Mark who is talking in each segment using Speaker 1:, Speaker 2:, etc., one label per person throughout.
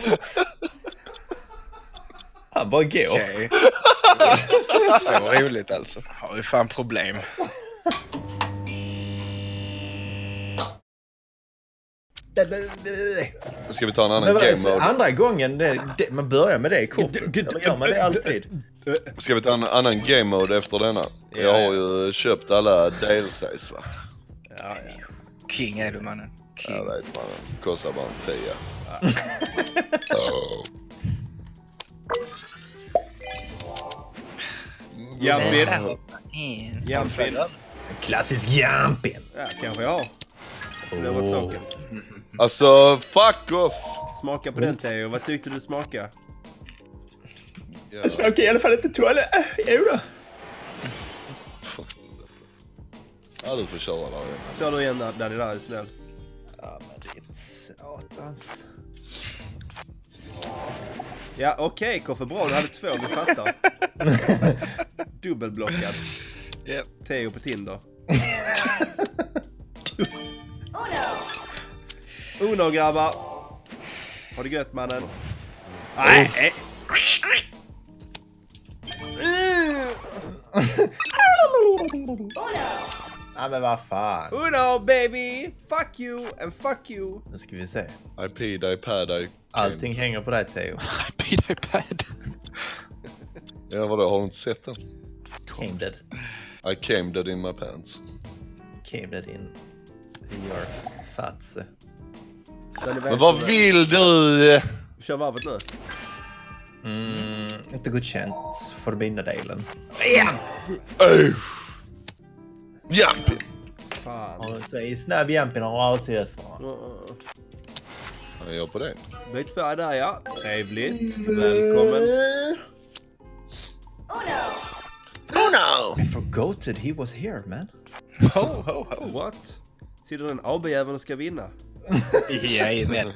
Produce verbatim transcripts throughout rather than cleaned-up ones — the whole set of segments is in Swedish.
Speaker 1: Han bara går.
Speaker 2: Okay. Så roligt alltså. Har vi fan problem.
Speaker 3: Nu ska vi ta en annan
Speaker 1: Men,
Speaker 3: game mode.
Speaker 1: andra gången det, det, man börjar med det i kortet. Eller gör man det alltid?
Speaker 3: Ska vi ta en annan game mode efter denna?
Speaker 1: Ja,
Speaker 3: Jag har
Speaker 1: ja.
Speaker 3: ju köpt alla delsize va?
Speaker 1: Ja, ja.
Speaker 2: King är du mannen. King.
Speaker 3: Jag vet man, kostar bara en tia. Oh.
Speaker 4: Jumpin. Jumpin.
Speaker 1: Klassisk jumpin.
Speaker 4: Ja, kanske jag har. Så det var saken.
Speaker 3: Alltså, fuck off!
Speaker 4: Smaka på den, Theo. Vad tyckte du smaka?
Speaker 3: Ja.
Speaker 1: Det smakar i alla fall inte toalett. Jo då.
Speaker 3: Ja, du får köra där igen.
Speaker 4: Kör du igen där, Danny, där är snäll.
Speaker 1: Ja, men det är ett satans.
Speaker 4: Ja, okej, okay, Koffe, bra. Du hade två, vi fattar. Dubbelblockad.
Speaker 2: Yep.
Speaker 4: Theo på Tinder. Uno, grabbar. Har det gött, mannen? Nej! Nej.
Speaker 1: Ja, men vad fan.
Speaker 4: Uno, baby! Fuck you and fuck you!
Speaker 1: Nu ska vi se.
Speaker 3: I peed, I pad, I...
Speaker 1: Allting hänger på dig, Theo.
Speaker 2: I beat iPad.
Speaker 3: Ja, vadå? Har du inte sett den?
Speaker 1: Came dead.
Speaker 3: I came dead in my pants.
Speaker 1: Came dead in your fatse.
Speaker 3: Men vad vill du?
Speaker 4: Kör varvet nu.
Speaker 1: Mm, inte godkänt för binda-delen.
Speaker 3: Oh. Jumpin!
Speaker 4: Fan.
Speaker 1: Och så i snabb jumpin har avsett för.
Speaker 3: Jag gör på det.
Speaker 4: Byt färg där, ja. Trevligt. Välkommen.
Speaker 1: Oh no! I forgot that he was here, man.
Speaker 2: Ho, ho, ho.
Speaker 4: What? Sitter den A B-jäveln och ska vinna?
Speaker 2: Jajamän.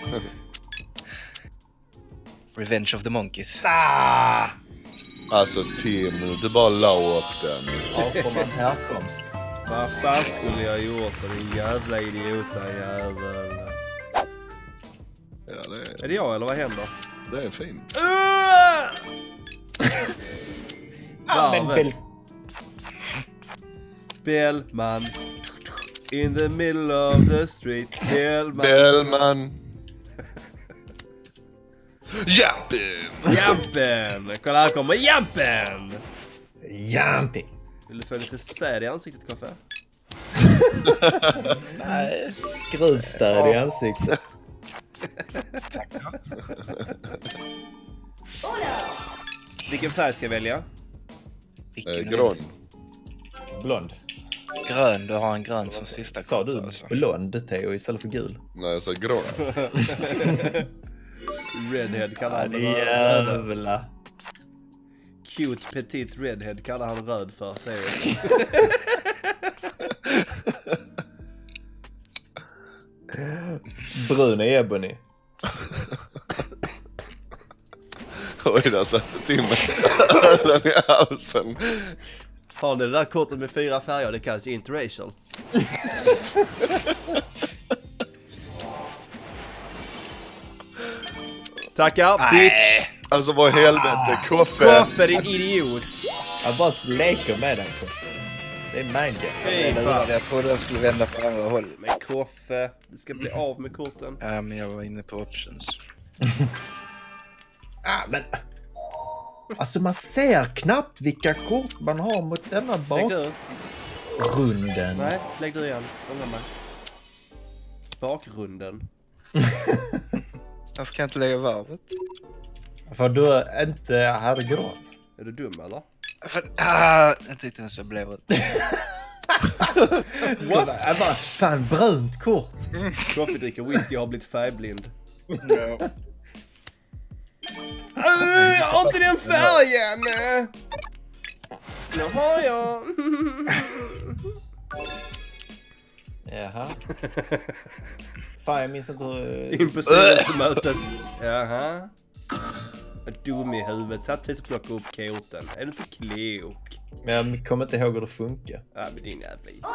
Speaker 2: Revenge of the Monkeys.
Speaker 1: Ah!
Speaker 3: Alltså Tim, du bara la upp den.
Speaker 1: Apornas härkomst.
Speaker 4: Vad fan skulle jag gjort för din jävla idiota jävel?
Speaker 3: Ja, det är,
Speaker 4: Är det jag eller vad händer?
Speaker 3: det är fint.
Speaker 1: Ja, men väl.
Speaker 4: Bellman. In the middle of the street. Bellman.
Speaker 3: Bellman. Jumpin!
Speaker 4: Jampen! Kolla, här kommer Jampen!
Speaker 1: Jumping.
Speaker 4: Vill du få lite säd i ansiktet, Koffe?
Speaker 1: Nej. Skruvstäd i ansiktet.
Speaker 4: Vilken färg ska jag välja?
Speaker 3: Eh, grön.
Speaker 1: Blond.
Speaker 2: Grön, du har en grön som sista
Speaker 1: Sa
Speaker 2: kort,
Speaker 1: du
Speaker 2: alltså.
Speaker 1: blond, Theo, istället för gul?
Speaker 3: Nej, jag sa grön.
Speaker 4: Redhead kallar han
Speaker 1: Ja,
Speaker 4: röd.
Speaker 1: jävla.
Speaker 4: Cute petit redhead kallar han röd för, Theo.
Speaker 1: Brun är ebony.
Speaker 3: Oj, där satte Tim ölen i halsen.
Speaker 4: Har ni det där kortet med fyra färger? Det kallas interracial. Tackar, bitch!
Speaker 3: Alltså vad i helvete, Koffe.
Speaker 4: Koffe, din idiot!
Speaker 1: Jag bara leker med den. Det är mindgame.
Speaker 4: Fy fan.
Speaker 2: Jag trodde den skulle vända på andra håll.
Speaker 4: Men Koffe, du ska bli av med korten.
Speaker 2: Ja, men jag var inne på options.
Speaker 1: Ah, men... Alltså man ser knappt vilka kort man har mot denna
Speaker 4: Lägg du.
Speaker 1: bakgrunden.
Speaker 4: Nej, lägg du igen. Ångra mig. Bakgrunden.
Speaker 2: Varför kan jag inte lägga varvet?
Speaker 1: För du inte hade grön.
Speaker 4: Är du dum eller?
Speaker 2: För, ah, jag tyckte den så blev det.
Speaker 1: What? Jag bara, fan, brunt kort.
Speaker 4: Koffe dricker whisky och har blivit färgblind.
Speaker 2: No.
Speaker 4: Uh, jag har inte den färgen! Nu har jag.
Speaker 1: Jaha. Fan, jag minns inte hur...
Speaker 4: In på styrelsemötet. Jaha. Vad dum i huvudet. Satt tills och plocka upp korten. Är du inte klok?
Speaker 1: Men jag kommer inte ihåg hur det funkar.
Speaker 4: Ja, men din jävla idiot.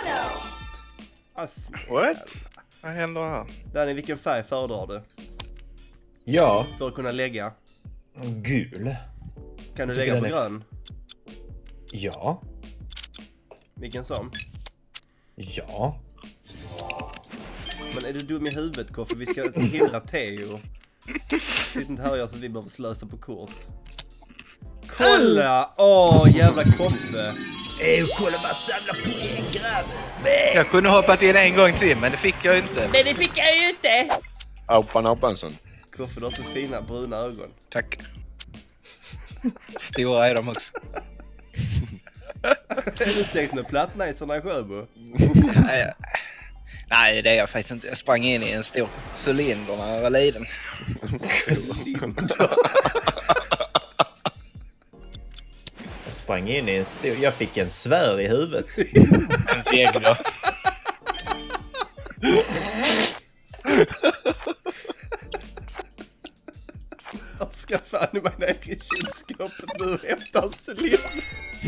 Speaker 4: Ass.
Speaker 2: What? Vad händer här?
Speaker 4: Danny, vilken färg föredrar du?
Speaker 1: Ja.
Speaker 4: För att kunna lägga.
Speaker 1: Gul.
Speaker 4: Kan du
Speaker 1: Jag
Speaker 4: lägga på
Speaker 1: tycker den är-
Speaker 4: grön?
Speaker 1: Ja.
Speaker 4: Vilken som?
Speaker 1: Ja.
Speaker 4: Men är du dum i huvudet, Koffe? Vi ska hindra Theo. Sitt inte här och gör så att vi behöver slösa på kort. Kolla! Åh, oh, jävla Koffe.
Speaker 1: Ey, kolla bara samla poäng, grabb.
Speaker 2: Jag kunde hoppat in en gång till, men det fick jag inte.
Speaker 4: Nej, det fick jag ju inte!
Speaker 3: Aupan Aupansson.
Speaker 4: Koffe, du har så fina bruna ögon.
Speaker 2: Tack. Stora är de också.
Speaker 4: Är du släkt med plattnejsarna i Sjöbo?
Speaker 2: Nej, nej, det är jag faktiskt inte. Jag sprang in i en stor cylinder när jag var liten.
Speaker 1: Jag sprang in i en stor... Jag fick en svär i huvudet.
Speaker 2: En regler.
Speaker 4: Jag ska fan i mig ner i kylskåpet nu och hämta en cylinder.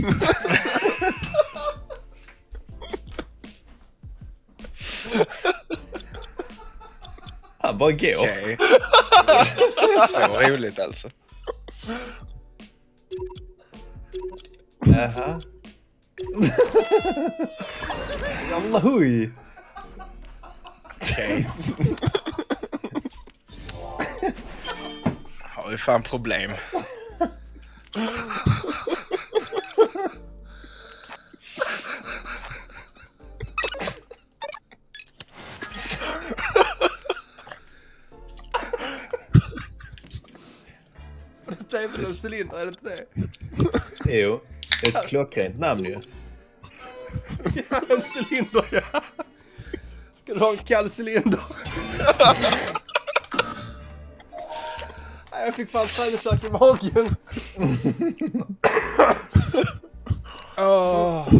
Speaker 1: Han bara går.
Speaker 2: Okej. Så roligt alltså.
Speaker 1: Jaha. Jalla hui.
Speaker 2: Okej. Har vi fan problem.
Speaker 4: Det är väl en cylinder, är det inte det?
Speaker 1: Jo, det är ett klockrent namn ju.
Speaker 4: Ja, en cylinder, ja. Ska du ha en kall cylinder? Jag fick fan träningsvärk i magen. Åh,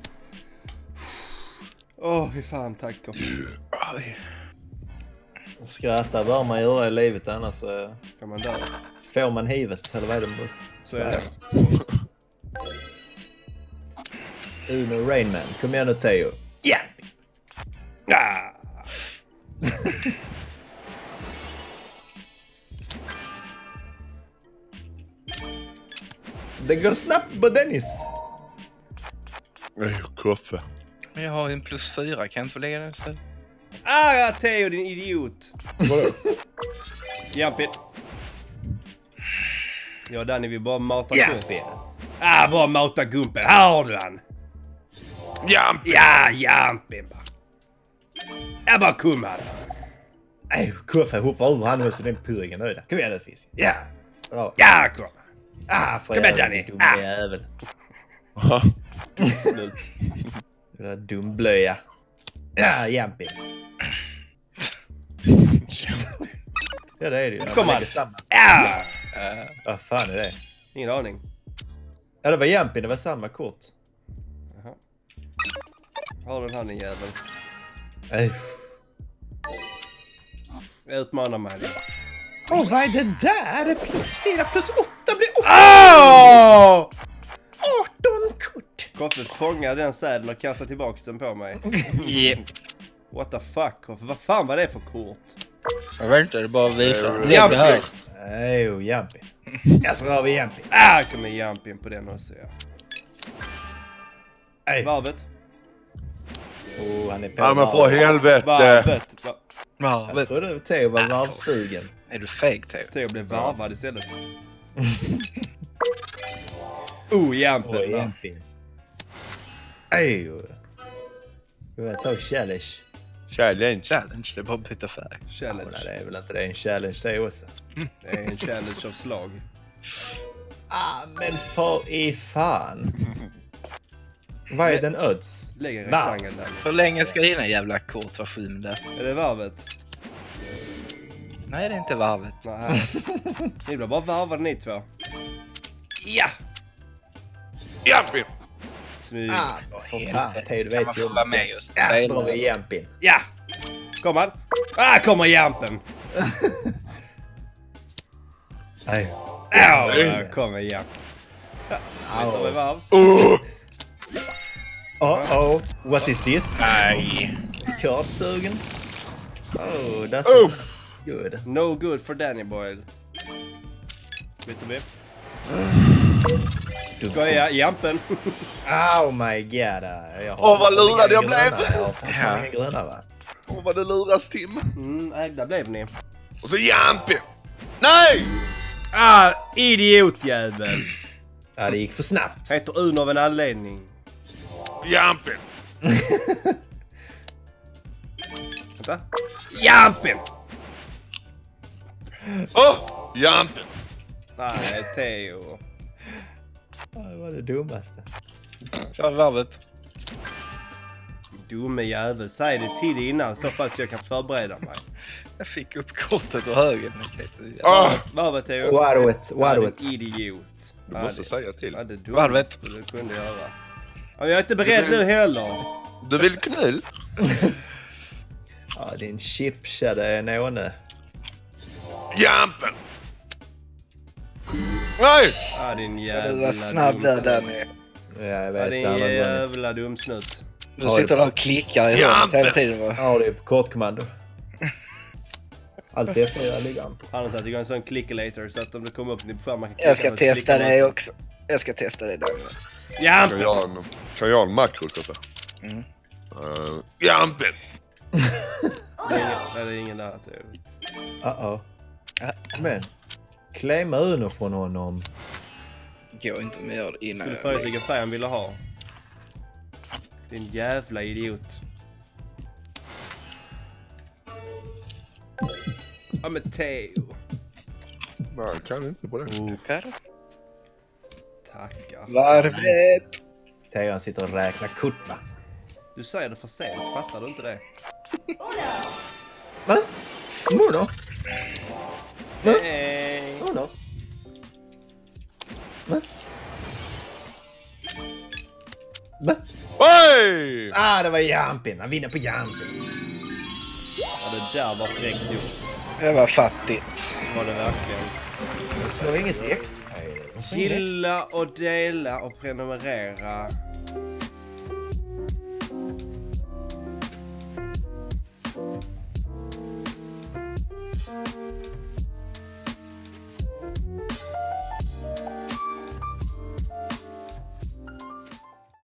Speaker 4: Åh, fy fan, tack.
Speaker 2: Oj.
Speaker 1: Skratta bör man göra i livet, annars uh,
Speaker 4: Kan man dö?
Speaker 1: får man hivet, eller vad är det?
Speaker 4: Så är det.
Speaker 1: Uno Rainman, kom igen nu Theo. Ja!
Speaker 4: Ah!
Speaker 1: Det går snabbt på Dennis.
Speaker 3: Koffe.
Speaker 2: Men jag har en plus fyra, kan jag inte få lägga den så?
Speaker 4: Ah, ja, Theo, din idiot.
Speaker 3: Vadå?
Speaker 4: Jampin. Ja, Danny, vi bara matar
Speaker 1: Jampin.
Speaker 4: gumpen. Ah, bara mata gumpen. Här har du han.
Speaker 3: Jampin!
Speaker 4: Ja, Jampin bara. Jag bara kom här.
Speaker 1: Nej, Koffe hoppar över han och så den purringen nöjda. Kom igen nu fisk. Ja! Bra.
Speaker 4: Ja, kom.
Speaker 1: Ah, för
Speaker 4: Kom igen,
Speaker 1: jävla
Speaker 4: Danny.
Speaker 1: dum
Speaker 4: Ah.
Speaker 1: jävel.
Speaker 4: Slut.
Speaker 1: Det där dumblöja. Ja, Jampin. Ja, det är det ju.
Speaker 4: Kom
Speaker 1: Man
Speaker 4: on.
Speaker 1: lägger samman.
Speaker 4: Ja!
Speaker 2: Uh,
Speaker 1: Vad fan är det?
Speaker 4: Ingen aning.
Speaker 1: Ja, det var Jampin, det var samma kort.
Speaker 4: Jaha. Har du den här, din jävel?
Speaker 1: Nej.
Speaker 4: Jag utmanar mig.
Speaker 1: Åh, vad är det där? Plus fyra plus åtta blir åtta.
Speaker 4: Oh!
Speaker 1: arton kort.
Speaker 4: Koffe, fånga den säden och kasta tillbaka den på mig.
Speaker 2: yeah.
Speaker 4: What the fuck, Koffe? Vad fan var det för kort?
Speaker 2: Jag vet inte, det är bara att visa.
Speaker 3: Eh,
Speaker 2: Lägg det här.
Speaker 1: Nej, oh, Jampin. Ja, så har vi Jampin.
Speaker 4: Ah, kom igen, Jampin på den också, ja.
Speaker 1: Nej.
Speaker 4: Varvet.
Speaker 1: Oh, han är på
Speaker 3: Ja men för
Speaker 1: varvet.
Speaker 3: helvete!
Speaker 4: Varvet. Va-
Speaker 2: Ja,
Speaker 1: Jag
Speaker 2: vet.
Speaker 1: trodde Theo var
Speaker 2: Ah,
Speaker 1: varvsugen.
Speaker 2: Är du fake, Theo?
Speaker 4: Theo blev varvad istället. Oh, Jampin.
Speaker 1: Åh,
Speaker 4: där.
Speaker 1: Jampin. Nej, oh. Jag tar challenge.
Speaker 3: Challenge.
Speaker 2: Challenge, det är bara att byta färg.
Speaker 1: Ja,
Speaker 4: Challenge.
Speaker 1: det är väl inte det, en challenge det också.
Speaker 4: Det är en challenge av slag.
Speaker 1: Ah, men för i fan. Vad är den odds?
Speaker 4: Lägg en
Speaker 1: Va?
Speaker 4: rektangel där.
Speaker 2: Hur länge ska dina jävla kort vara skymda?
Speaker 4: Är det varvet?
Speaker 2: Nej, det är inte varvet.
Speaker 4: Nej. Ni blir bara varvade ni två. Ja!
Speaker 3: Jampin!
Speaker 4: Snygg.
Speaker 1: Ah, för fan. Theo, du
Speaker 2: Kan man
Speaker 1: vet ju
Speaker 2: få
Speaker 1: om
Speaker 2: vara
Speaker 1: det.
Speaker 2: med just?
Speaker 1: Ja, så drar vi Jampin.
Speaker 4: Ja! Kom han. Ah, kommer Jampen.
Speaker 1: Nej.
Speaker 4: Ja, kommer Jampen. Vet du vad varv?
Speaker 3: Oh!
Speaker 1: Oh, oh. What is this?
Speaker 2: Nej.
Speaker 1: Kardsugen. Oh, that's
Speaker 3: Oh!
Speaker 1: good.
Speaker 4: No good for Danny Boyle. Vet du det? Skoja, jampen.
Speaker 1: Oh my god. Jag
Speaker 3: Åh, vad lurad jag
Speaker 1: gröna.
Speaker 3: blev.
Speaker 1: Jag har fan inga gröna, va?
Speaker 3: Åh, vad det luras Tim.
Speaker 4: Mm, ägda blev ni.
Speaker 3: Och så Jampi. Nej!
Speaker 4: Ah, idiotjävel.
Speaker 1: Ja, det gick för snabbt.
Speaker 4: Heter Un av en anledning.
Speaker 3: Jampi.
Speaker 4: Vänta. Jampen!
Speaker 3: Åh, oh, Jampi.
Speaker 4: Nej, Theo.
Speaker 1: Det var det dummaste.
Speaker 2: Kör varvet.
Speaker 4: Dumme jävel, säg det till dig innan så fast jag kan förbereda mig.
Speaker 2: Jag fick upp kortet och höger.
Speaker 3: Ah,
Speaker 4: Vad var Theo?
Speaker 1: Warwet,
Speaker 4: Ja,
Speaker 1: Warwet.
Speaker 4: din idiot.
Speaker 3: du måste säga till.
Speaker 4: Ja, det dummaste
Speaker 2: Varvet.
Speaker 4: du kunde göra. Ja, jag är inte beredd nu heller.
Speaker 3: Du vill knull?
Speaker 1: Ja, din chipshade nåne.
Speaker 3: Jampen. Nej!
Speaker 4: Ja, din
Speaker 2: Du
Speaker 4: jävla
Speaker 2: var snabb där Danny.
Speaker 1: Ja, jag
Speaker 4: Ja,
Speaker 1: vet.
Speaker 4: din
Speaker 1: han har vunnit.
Speaker 4: jävla dumsnutt.
Speaker 2: Du sitter där och klickar i hörnet hela tiden va?
Speaker 1: Ja, det är på kortkommando. Allt efter jag ligger han på.
Speaker 4: Han har tagit igång en sån clickalator så att om det kommer upp på skärmen man kan
Speaker 2: Jag
Speaker 4: klicka
Speaker 2: ska
Speaker 4: på så
Speaker 2: testa
Speaker 4: klickar man
Speaker 2: det
Speaker 4: så.
Speaker 2: också. Jag ska testa det Danny.
Speaker 3: Kan
Speaker 4: Jampen!
Speaker 3: jag en, kan jag en makro detta?
Speaker 2: Mm.
Speaker 3: Uh, Jampen.
Speaker 4: Det är ingen, nej, det är ingen där. Theo.
Speaker 1: Uh-oh. Men, claima Uno från honom.
Speaker 2: Går inte om jag gör det innan.
Speaker 4: Skulle fråga vilken färg han ville ha. Din jävla idiot. Ja men Theo.
Speaker 3: Nej, jag kan inte på det.
Speaker 2: Tackar.
Speaker 4: Tackar.
Speaker 2: Varvet.
Speaker 1: Theo han sitter och räknar kort, va?
Speaker 4: Du säger det för sent, fattar du inte det?
Speaker 1: Va? Uno?
Speaker 4: Nej.
Speaker 1: Uno? Va? Va?
Speaker 3: Oj!
Speaker 1: Ah, det var Jampin. Han vinner på Jampin.
Speaker 4: Ja, det där var fräckt gjort.
Speaker 2: Det var fattigt.
Speaker 4: Var det verkligen.
Speaker 1: Det slår inget X P.
Speaker 4: Gilla och dela och prenumerera.